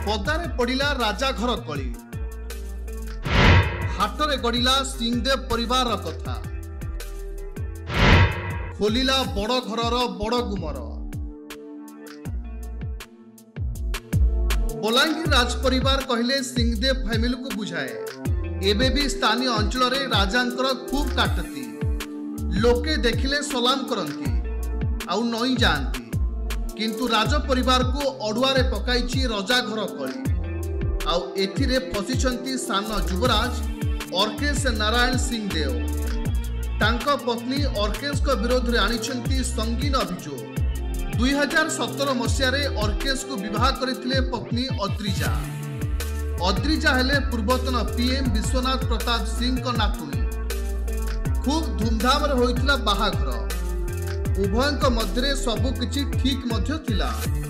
पदारे पड़िला राजा घर कली हाटरे गड़िला सिंहदेव परिवार कथा खोलिला बड़ घरर बड़ गुमर। बलांगीर राज परिवार कहले सिंहदेव फैमिली को बुझाए। एबे भी स्थानीय अंचल रे राजांकर खूब काटती लोके देखिले सलाम करती आउ नई जाती किंतु राज परिवार को अड़ुआरे पकाई रजा घर कली आउ एथिरे फसिछंती सान युवराज अर्केश नारायण सिंहदेव। तांको पत्नी अर्केश को विरोध रे आनिछंती संगीन अभियोग। 2017 मसीह अर्केश को विवाह करथिले पत्नी अद्रिजा। अद्रिजा हेले पूर्वतन पीएम विश्वनाथ प्रताप सिंह को नातुणी। खूब धूमधाम रे होइथिला बाहाघर। उभयଙ୍କ ମଧ୍ୟରେ ସବୁ କିଛି ଠିक ମଧ୍ୟ ଥିଲା।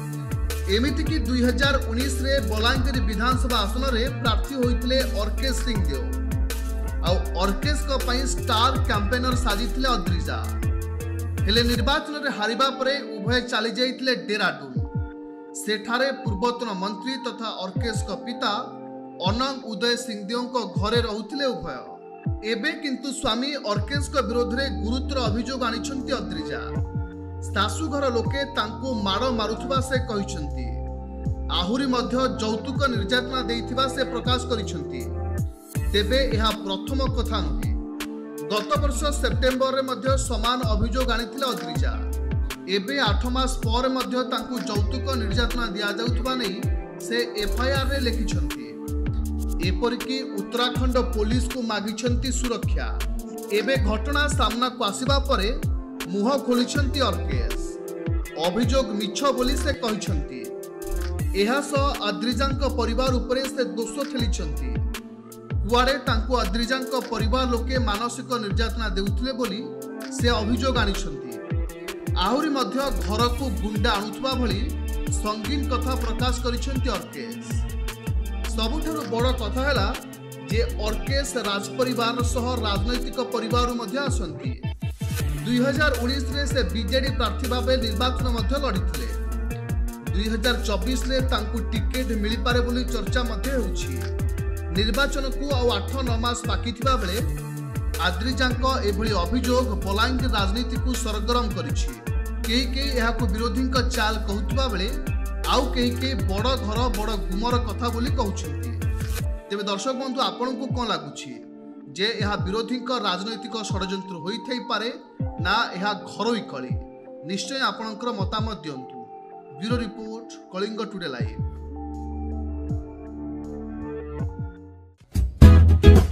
एमिति कि 2019 रे बलांगीर विधानसभा आसन रे प्रार्थी होइथिले अर्केश सिंहदेव आउ अर्केश को पई स्टार कैंपेनर साजिथिले अद्रिजा। हेले निर्वाचन रे हारिबा परे उभय चली जाइथिले डेराडून। सेठारे पूर्वतन मंत्री तथा अर्केश को पिता अनंग उदय सिंहदेव को घरे रहुथिले उभय। एबे किंतु स्वामी अर्केश को विरोध रे गुरुतर अभियोग आनिछंती अद्रिजा। सासुघर लोके तांको माड़ मारुथबा से कहिछंती। आहुरी मध्य जौतुक निर्यातना देइथिबा से प्रकाश करिछंती। तेबे एहा प्रथम कथा नुहे। गत वर्ष सेप्टेम्बर रे मध्य समान अभियोग आनिथिले अद्रिजा। एबे 8 मास पर मध्य तांको जौतुक निर्यातना दिया जाउथबा नै से एफआईआर रे लिखिछंती। एपरिकी उत्तराखंड पुलिस को मागिछंती सुरक्षा। एबे घटना सामना को आसीबा परे मुह खोलिछंती अर्केश। अभियोग मिछ बोली से कहिछंती। एहा सह अद्रिजांक परिवार उपरे से दोष ठेलिछंती। कुआडे तांको अद्रिजांक परिवार लोके मानसिक निर्यातना देउथिले बोली से अभियोग आनिछंती। आहुरी मध्य घर को गुंडा आनुथबा भली संगीन कथा प्रकाश करिछंती अर्केश। सबुठारु बड़ कथा हैला जे अर्केश राज परिवार सह राजनैतिक परिवार मध्य आसंती। 2019 रे से बीजेडी प्रार्थी भाबे निर्वाचन मध्य लड़िथिले। 2024 रे तांकु टिकेट मिली पारे बोली चर्चा मध्य होउछि। निर्वाचन को आ 8-9 मास बाकी थिबा बेले अद्रिजांक एभली अभियोग बलांगीर राजनीति को सरगरम करिछि। केही एहाकु विरोधींक चाल कहउतबा बेले आउ कहीं बड़ घर बड़ गुमर कथा बोली कहउछंती। तेबे दर्शक बंधु आपन को कोन लागुछि जे यह विरोधी राजनैतिक षड्यंत्र होई थई पारे ना यह घरोई कली? निश्चय आपनकर मतामत दियंतु। Bureau report, Kalinga today live.